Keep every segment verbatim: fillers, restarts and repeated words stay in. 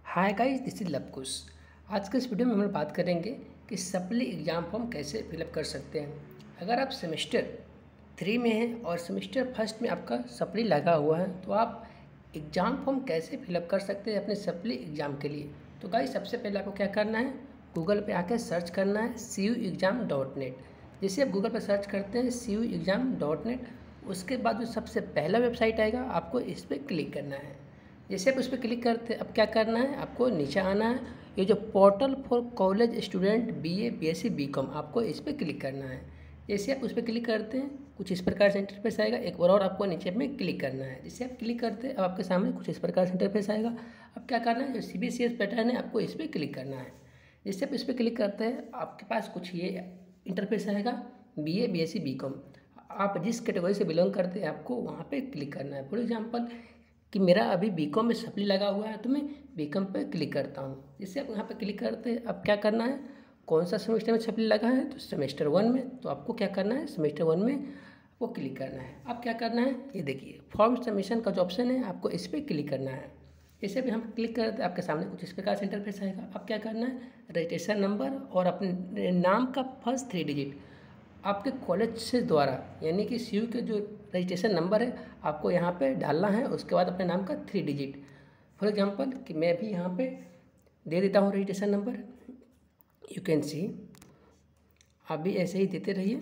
Hi guys, this is Lavkush. आज के इस वीडियो में हम लोग बात करेंगे कि सप्ली एग्ज़ाम फॉर्म कैसे फिलअप कर सकते हैं। अगर आप सेमेस्टर थ्री में हैं और सेमेस्टर फर्स्ट में आपका सप्ली लगा हुआ है तो आप एग्ज़ाम फॉर्म कैसे फिलअप कर सकते हैं अपने सप्ली एग्ज़ाम के लिए। तो गाइस, सबसे पहले आपको क्या करना है, गूगल पे आके सर्च करना है C U exam dot net. जैसे आप गूगल पर सर्च करते हैं C U exam dot net, उसके बाद जो सबसे पहला वेबसाइट आएगा आपको इस पर क्लिक करना है। जैसे आप उस पर क्लिक करते अब क्या करना है, आपको नीचे आना है। ये जो portal for college student BA, BSc, BCom, आपको इस पर क्लिक करना है। जैसे आप उस पर क्लिक करते हैं कुछ इस प्रकार से इंटरफेस आएगा। एक बार और आपको नीचे में क्लिक करना है। जैसे आप क्लिक करते हैं अब आपके सामने कुछ इस प्रकार से इंटरफेस आएगा। अब क्या करना है, जो C B C S pattern है आपको इस पर क्लिक करना है। जैसे आप इस पर क्लिक करते हैं आपके पास कुछ ये इंटरफेस आएगा, B A, B S C, B com. आप जिस कैटेगरी से बिलोंग करते हैं आपको वहाँ पे क्लिक करना है। फॉर एग्जांपल कि मेरा अभी बीकॉम में सप्ली लगा हुआ है तो मैं बीकॉम पे क्लिक करता हूँ। जिससे आप यहाँ पे क्लिक करते हैं अब क्या करना है, कौन सा सेमेस्टर में सप्ली लगा है तो सेमेस्टर वन में, तो आपको क्या करना है, सेमेस्टर वन में वो क्लिक करना है। अब क्या करना है, ये देखिए फॉर्म सबमिशन का जो ऑप्शन है आपको इस पर क्लिक करना है। जैसे भी हम क्लिक करते हैं आपके सामने कुछ इस प्रकार से इंटरफेस आएगा। अब क्या करना है, रजिस्ट्रेशन नंबर और अपने नाम का फर्स्ट थ्री डिजिट आपके कॉलेज से द्वारा यानी कि सी यू के जो रजिस्ट्रेशन नंबर है आपको यहाँ पे डालना है। उसके बाद अपने नाम का थ्री डिजिट, फॉर एग्जांपल कि मैं भी यहाँ पे दे देता हूँ registration number. You can see, आप भी ऐसे ही देते रहिए।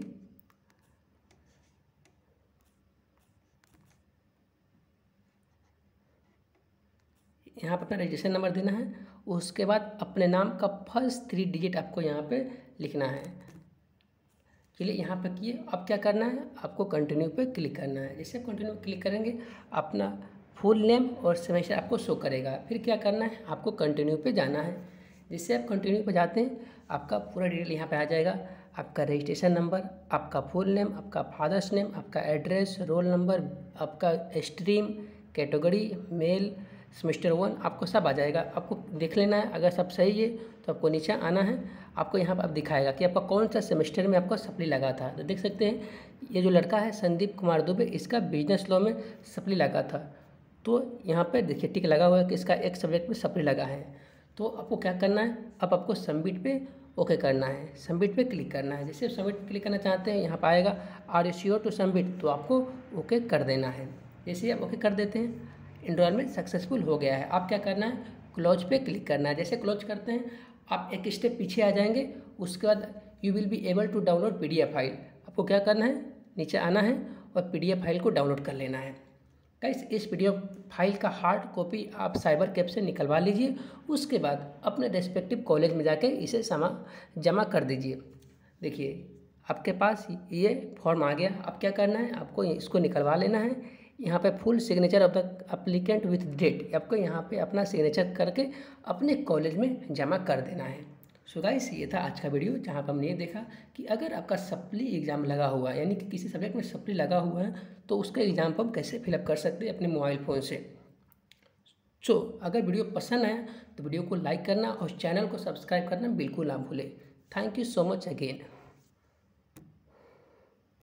यहाँ पर अपना रजिस्ट्रेशन नंबर देना है। उसके बाद अपने नाम का फर्स्ट थ्री डिजिट आपको यहाँ पे लिखना है। चलिए यहाँ पे किए। अब क्या करना है, आपको कंटिन्यू पे क्लिक करना है। जैसे आप कंटिन्यू क्लिक करेंगे अपना फुल नेम और सेमेस्टर आपको शो करेगा। फिर क्या करना है, आपको कंटिन्यू पे जाना है। जिससे आप कंटिन्यू पे जाते हैं आपका पूरा डिटेल यहाँ पे आ जाएगा। आपका रजिस्ट्रेशन नंबर, आपका फुल नेम, आपका फादर्स नेम, आपका एड्रेस, रोल नंबर, आपका stream, category, mail, semester one, आपको सब आ जाएगा। आपको देख लेना है, अगर सब सही है तो आपको नीचे आना है। आपको यहाँ पर अब दिखाएगा कि आपका कौन सा सेमेस्टर में आपका सप्ली लगा था। तो देख सकते हैं ये जो लड़का है संदीप कुमार दुबे, इसका बिजनेस लॉ में सप्ली लगा था। तो यहाँ पे देखिए टिक लगा हुआ है कि इसका एक सब्जेक्ट में सप्ली लगा है। तो आपको क्या करना है, अब आपको सबमिट पे ओके करना है, सबमिट पे क्लिक करना है। जैसे सबमिट पे क्लिक करना चाहते हैं यहाँ पर आएगा are you sure to submit, तो आपको ओके कर देना है। जैसे आप ओके कर देते हैं एनरोलमेंट सक्सेसफुल हो गया है। आप क्या करना है, क्लोज पे क्लिक करना है। जैसे क्लोज करते हैं आप एक स्टेप पीछे आ जाएंगे। उसके बाद you will be able to download P D F file. आपको क्या करना है, नीचे आना है और पी डी एफ फाइल को डाउनलोड कर लेना है। गाइस, इस पी डी एफ फाइल का हार्ड कॉपी आप साइबर कैफ से निकलवा लीजिए। उसके बाद अपने रेस्पेक्टिव कॉलेज में जाके इसे समा जमा कर दीजिए। देखिए आपके पास ये फॉर्म आ गया। अब क्या करना है, आपको इसको निकलवा लेना है। यहाँ पे full signature of the applicant with date, आपको यहाँ पे अपना सिग्नेचर करके अपने कॉलेज में जमा कर देना है। सो गाइस, ये था आज का वीडियो जहाँ पर हमने ये देखा कि अगर आपका सप्ली एग्ज़ाम लगा हुआ है यानी कि किसी सब्जेक्ट में सप्ली लगा हुआ है तो उसका एग्ज़ाम फॉर्म कैसे फिलअप कर सकते हैं अपने मोबाइल फ़ोन से। सो so, अगर वीडियो पसंद आया तो वीडियो को लाइक करना और चैनल को सब्सक्राइब करना बिल्कुल ना भूलें। Thank you so much again.